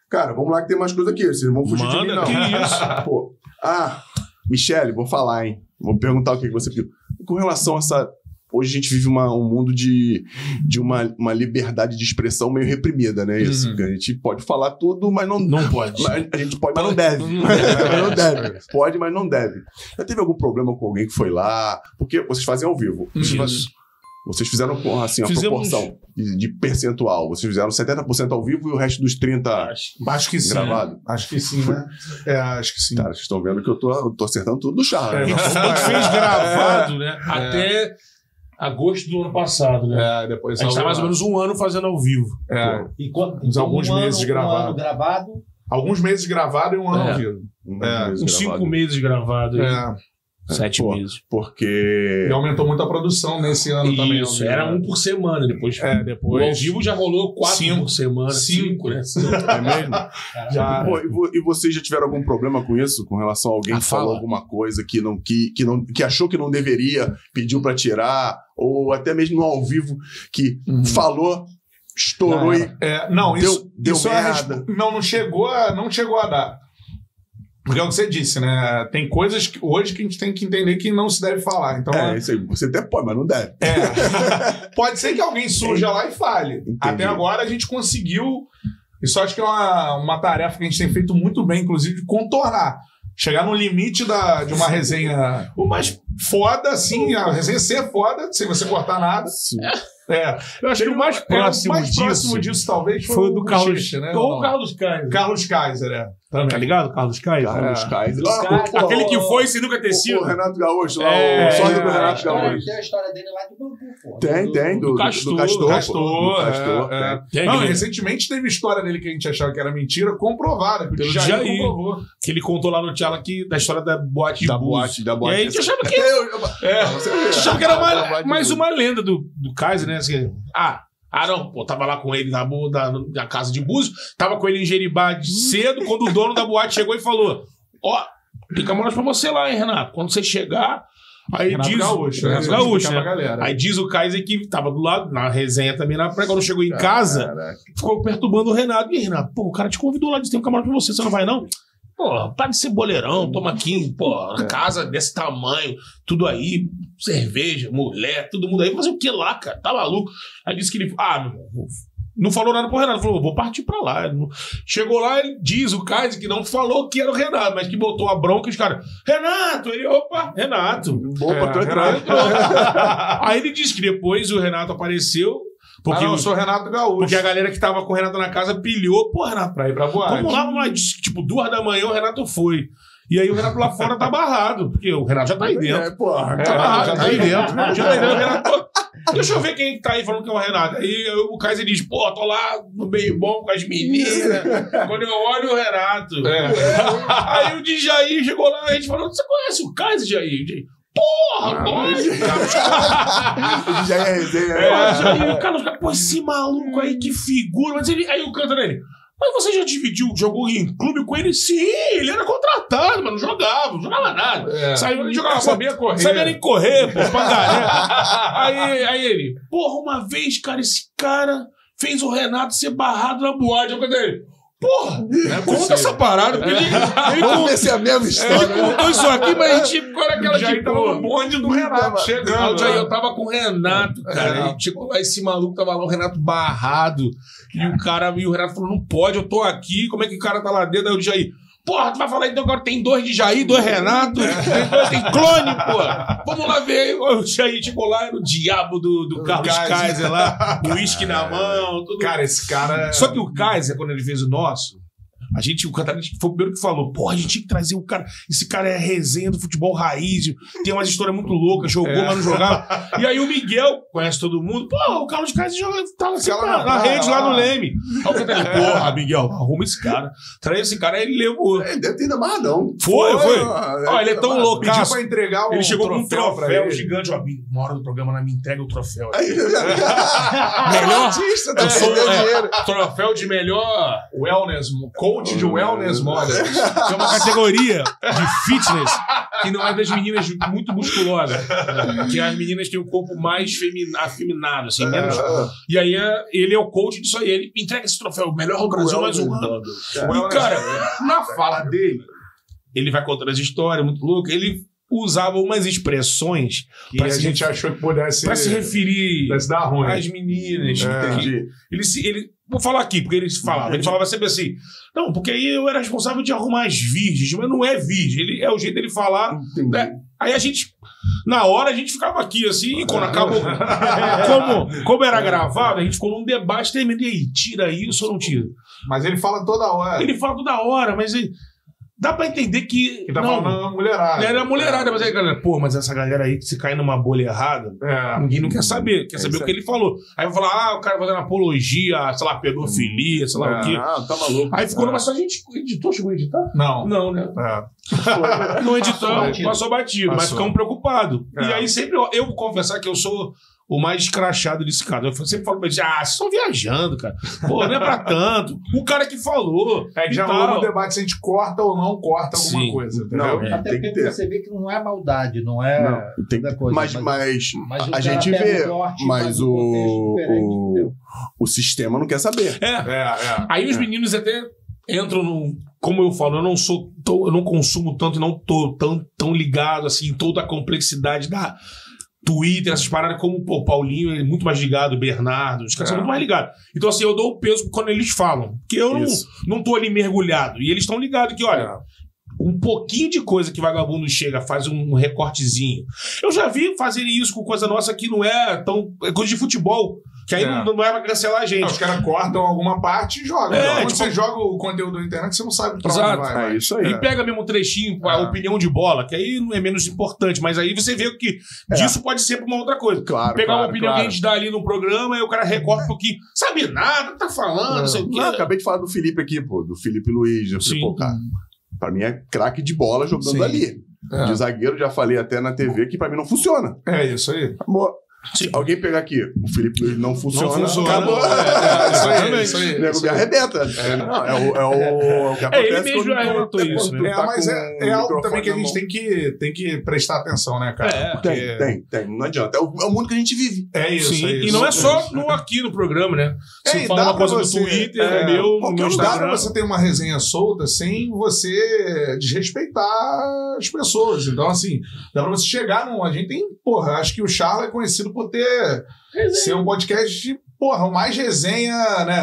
Cara, vamos lá que tem mais coisa aqui. Vocês não vão fugir de mim, não. Que isso? Pô. Michele, vou falar, hein? Vou perguntar o que você pediu. Com relação a essa... Hoje a gente vive um mundo de uma liberdade de expressão meio reprimida, né? Isso. A gente pode falar tudo, mas não... Não pode. A gente pode, mas não deve. Mas não deve. Pode, mas não deve. Já teve algum problema com alguém que foi lá? Porque vocês fazem ao vivo. Vocês fizeram assim, a proporção de percentual. Vocês fizeram 70% ao vivo e o resto dos 30% acho que sim, gravado? Né? Acho que sim, né? Acho que sim. Cara, vocês estão vendo que eu tô acertando tudo do Charles. A gente fez gravado, né? Até agosto do ano passado, né? Depois a gente tá mais ou menos um ano fazendo ao vivo. E quanto, alguns meses gravado. Um ano gravado? Alguns meses gravado e um ano ao vivo. Uns 5 meses gravado. 7 meses. Porque... E aumentou muito a produção nesse ano também. Isso, era 1 por semana. Depois depois... O ao vivo já rolou 4 por semana. 5, né? É mesmo? E vocês já tiveram algum problema com isso? Com relação a alguém que falou alguma coisa que achou que não deveria, pediu pra tirar, ou até mesmo no ao vivo que falou, estourou e deu merda. Não chegou a dar. Porque é o que você disse, né? Tem coisas que hoje que a gente tem que entender que não se deve falar. Então, isso aí. Você até pode, mas não deve. Pode ser que alguém surja lá e fale. Entendi. Até agora a gente conseguiu. Isso acho que é uma tarefa que a gente tem feito muito bem, inclusive, de contornar. Chegar no limite de uma resenha o mais foda, assim, a resenha ser foda, sem você cortar nada. Sim. Eu acho que o mais próximo disso talvez foi o do Carlos, né? Ou o Carlos Kaiser. Carlos Kaiser, também. Tá ligado? Carlos Kaiser. Carlos Kaiser. Aquele que foi sem nunca ter sido. O Renato Gaúcho, lá, o sócio do Renato Gaúcho. Tem a história dele lá de Bangu, pô. Tem, do Castor. Não, recentemente teve história dele que a gente achava que era mentira, comprovada. Pelo Jair. Que ele contou lá no Tchala da história da boate de Búzios. Da boate. E aí a gente achava que... A gente achava que era mais uma lenda do Kaiser, né? Assim, não, pô, tava lá com ele na casa de Búzios, tava com ele em Jeribá cedo, quando o dono da boate chegou e falou: tem camarote pra você lá, hein, Renato? Quando você chegar. Aí Renato diz. Gaúcho, né? Aí diz o Kaiser que tava do lado, na resenha também, quando chegou em casa, ficou perturbando o Renato. E aí, Renato, pô, o cara te convidou lá, disse: tem um camarote pra você não vai, não? Pô, para de ser boleirão, toma aqui, pô, casa desse tamanho, tudo aí, cerveja, mulher, todo mundo aí, fazer o que lá, cara? Tá maluco? Aí disse que ele, não falou nada pro Renato, falou, vou partir pra lá. Chegou lá, ele diz, o Kaiser, que não falou que era o Renato, mas que botou a bronca e os caras, Renato! Ele, Renato! Opa, tô entrando. Aí ele disse que depois o Renato apareceu. Porque eu sou Renato Gaúcho. Porque a galera que tava com o Renato na casa pilhou, pô, Renato, pra ir pra boate. Vamos lá, tipo, 2 da manhã o Renato foi. E aí o Renato lá fora tá barrado, porque o Renato já tá aí dentro. Tá barrado, já tá aí dentro. Já tá aí dentro, o Renato... Deixa eu ver quem tá aí falando que é o Renato. Aí o Kaiser diz, pô, tô lá no meio bom com as meninas. Quando eu olho o Renato. Aí o Djair chegou lá, a gente falou, você conhece o Kaiser, Djair? Porra, já é resenha. Aí o Carlos, pô, esse maluco aí, que figura. Mas aí o canto dele, mas você já jogou em clube com ele? Sim, ele era contratado, mas não jogava nada. Saiu, ele jogava, sabia nem correr, pô, pangaré. Aí ele, porra, uma vez, cara, esse cara fez o Renato ser barrado na boate. Eu cadê ele? Porra, conta essa parada. Vamos ver se é a mesma história. Ele contou isso aqui, mas a gente ficou naquela de pô. No bonde do Renato chegando. Eu tava com o Renato, cara. E chegou lá, esse maluco tava lá, o Renato barrado. E o Renato falou: não pode, eu tô aqui. Como é que o cara tá lá dentro? Aí o Jair. Porra, tu vai falar então agora tem 2 de Jair, 2 Renato, tem clone, pô. Vamos lá ver. O Jair chegou lá, era o diabo do Carlos Kaiser lá, o uísque na mão, tudo. Cara, esse cara... Só que o Kaiser, quando ele fez o nosso, o Catarina foi o primeiro que falou, porra, a gente tinha que trazer o cara, esse cara é resenha do futebol raiz, tem umas histórias muito loucas, jogou, mas não jogava. E aí o Miguel, conhece todo mundo, porra, o Carlos Kaiser tava assim, na rede lá no Leme. Aí o Catarina, porra, Miguel, arruma esse cara, traz esse cara, aí ele levou. Deve ter ainda mais, não. Foi. Ó, ele é tão loucaço. Pediu pra entregar ele chegou com um troféu gigante, ó, uma hora do programa, me entrega o troféu. Melhor artista, eu sou troféu de melhor wellness, coach de wellness model. Que é uma categoria de fitness que não é das meninas muito musculosas. Que as meninas têm o corpo mais afeminado, assim, menos. E aí ele é o coach disso aí. Ele entrega esse troféu, o melhor do Brasil mais um ano. E, cara, na fala dele, ele vai contando as histórias, muito louco. Ele usava umas expressões que a gente achou que pudesse para se referir dar ruim às meninas. Ele vou falar aqui, porque ele falava sempre assim, não, porque aí eu era responsável de arrumar as virgens, mas não é virgem, é o jeito dele falar, né? Aí a gente, na hora a gente ficava aqui assim, e quando acabou, como era gravado, a gente ficou num debate tremendo, e aí, tira isso ou não tira? Mas ele fala toda hora. Ele fala toda hora, mas dá pra entender que... Ele tá falando na mulherada. Era mulherada, mas aí a galera... Pô, mas essa galera aí que se cai numa bolha errada, ninguém não quer saber. Quer saber o que ele falou. Aí vai falar, o cara fazendo apologia, sei lá, pedofilia, sei lá o quê. Tá maluco. Aí ficou numa... Mas a gente editou, chegou a editar? Não. Não, né? Não editamos, passou batido. Mas ficamos preocupados. E aí sempre... Eu vou confessar que eu sou... o mais escrachado desse cara. Eu sempre falo pra ele, vocês estão viajando, cara. Pô, não é pra tanto. O cara que falou. É que já rolou no debate se a gente corta ou não corta alguma coisa. Entendeu? Não, até porque você vê que não é maldade, não é coisa. Mas a gente vê, mas o sistema não quer saber. Aí os meninos até entram no... Como eu falo, eu não consumo tanto e não tô tão ligado assim em toda a complexidade da Twitter, essas paradas, como o Paulinho, ele é muito mais ligado, o Bernardo, os caras são muito mais ligados. Então, assim, eu dou o peso quando eles falam. Porque eu não tô ali mergulhado. E eles estão ligados que, olha, um pouquinho de coisa que vagabundo chega, faz um recortezinho. Eu já vi fazerem isso com coisa nossa que não é tão... É coisa de futebol. Que aí não é pra cancelar a gente. Os caras cortam alguma parte e jogam. Quando você joga o conteúdo da internet, você não sabe pra onde vai. É isso aí. E pega mesmo um trechinho, a opinião de bola, que aí não é menos importante, mas aí você vê que disso pode ser pra uma outra coisa. Pegar uma opinião que a gente dá ali no programa e o cara recorta um pouquinho. Sabe nada, tá falando, não sei o quê. Acabei de falar do Felipe aqui, pô, do Felipe Luiz. Eu falei, pô, cara, pra mim é craque de bola jogando ali. De zagueiro, já falei até na TV que pra mim não funciona. É isso aí. Amor. Se alguém pegar aqui, o Felipe Luiz não funciona, acabou. Isso aí. O nego me arrebenta. É o que acontece. Ele mesmo já arrebentou isso. Mas é algo também que a gente tem que prestar atenção, né, cara? Tem. Não adianta. É o mundo que a gente vive. É isso. E não é só aqui no programa, né? Se eu falar uma coisa no Twitter, no meu Instagram. Dá pra você ter uma resenha solta sem você desrespeitar as pessoas. Então, assim, dá pra você chegar num... A gente tem... Porra, acho que o Charla é conhecido por ser um podcast, porra, o mais resenha,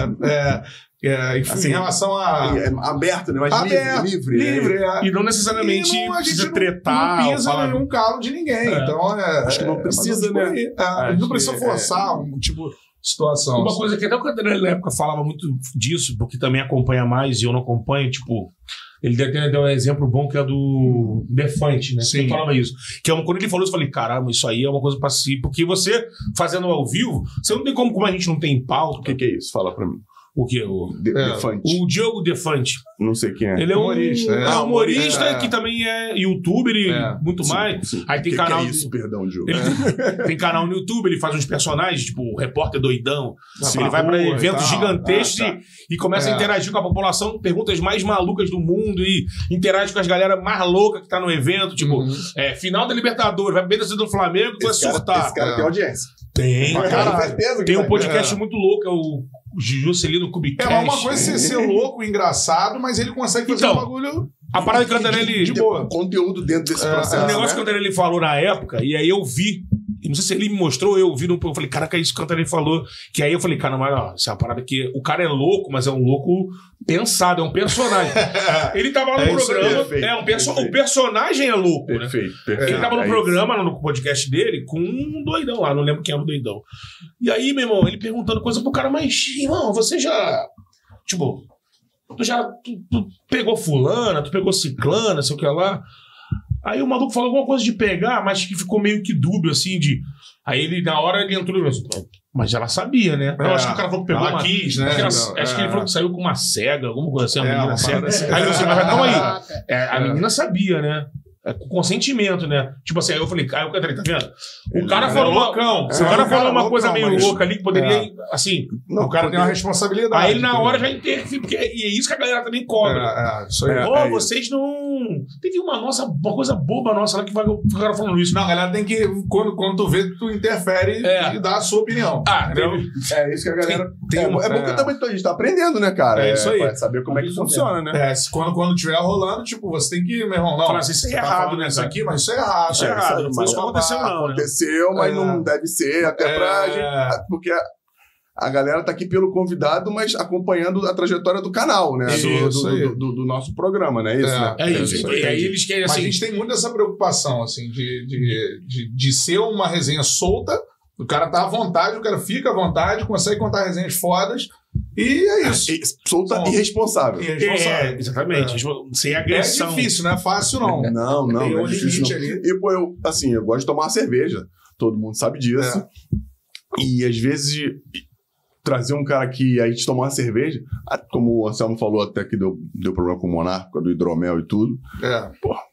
né? Enfim, assim, em relação a... aberto, né? Mais livre. E não necessariamente precisa tretar. Não pisa nenhum calo de ninguém. Então, acho que não precisa, né? Não precisa forçar um tipo... situação. Uma coisa que até o Cantarelli na época falava muito disso, porque também acompanha mais e eu não acompanho, tipo... Ele deu um exemplo bom que é do Defante, né? Ele falava isso. Que quando ele falou isso, eu falei, caramba, isso aí é uma coisa pra si. Porque você, fazendo ao vivo, você não tem como a gente não tem pauta. O que é isso? Fala pra mim. O quê? Defante. O Diogo Defante. Não sei quem é. Ele é humorista. Humorista que também é youtuber e muito mais. Sim. Aí tem canal. Que é isso, perdão, Diogo? Tem canal no YouTube, ele faz uns personagens, tipo o repórter doidão. Ele vai pra eventos gigantescos e começa a interagir com a população, perguntas mais malucas do mundo e interage com as galera mais loucas que tá no evento. Tipo, final da Libertadores, vai beber do Flamengo, tu vai surtar. Esse cara tem audiência. Tem. Certeza tem um podcast muito louco, é o Juscelino Kubicast. É uma coisa ser louco, engraçado, mas ele consegue fazer um bagulho... A parada que o Cantarelli... De boa. Conteúdo dentro desse processo, o negócio que o Cantarelli falou na época, e aí eu vi, não sei se ele me mostrou, eu vi, eu falei, caraca, é isso que o Cantarelli falou, que aí eu falei, cara, mas isso é uma parada que o cara é louco, mas é um louco pensado, é um personagem. Ele tava lá no programa, o personagem é louco, perfeito. Ele tava no programa, no podcast dele, com um doidão lá, não lembro quem era o doidão. E aí, meu irmão, ele perguntando coisa pro cara, mas, irmão, você já, tipo... Tu pegou fulana, tu pegou ciclana, sei o que lá. Aí o maluco falou alguma coisa de pegar, mas que ficou meio que dúbio, assim, de... Aí ele, na hora, ele entrou e falou, mas ela sabia, né? Eu acho que o cara falou que pegou ela quis, né? Acho que ele falou que saiu com uma cega, alguma coisa assim, a menina cega. Aí eu falei, mas calma aí. A menina sabia, né? Com consentimento, né? Tipo assim, aí eu falei, o Cantarelli, tá vendo? O cara falou uma coisa meio louca ali que poderia, assim... Não, o cara tem uma responsabilidade. Aí ele na hora já interfere, porque é isso que a galera também cobra. Isso aí. Vocês não Teve uma coisa boba nossa lá que ficaram falando isso. Não, a galera tem que, quando tu vê, tu interfere e dá a sua opinião. Entendeu? É isso que a galera... É bom que também a gente tá aprendendo, né, cara? É isso aí. Pra saber como é que funciona, né? Quando estiver rolando, tipo, você tem que, meu irmão, não. Falar assim, isso é errado, né? Isso aqui, mas isso é errado. Isso é errado. Não foi isso que aconteceu, não. Aconteceu, mas não deve ser, até pra gente... Porque a galera tá aqui pelo convidado, mas acompanhando a trajetória do canal, né? Do nosso programa, né? Isso, né? É isso. E aí eles querem, assim... Mas a gente tem muito essa preocupação, assim, de ser uma resenha solta, o cara tá à vontade, o cara fica à vontade, consegue contar resenhas fodas, e é isso. Solta e responsável. Exatamente. Sem agressão. É difícil, não é fácil, não. Não é difícil, não. E, pô, eu gosto de tomar uma cerveja. Todo mundo sabe disso. E, às vezes... trazer um cara que a gente tomar uma cerveja, como o Anselmo falou até que deu problema com o Monarca, do hidromel e tudo. Pô,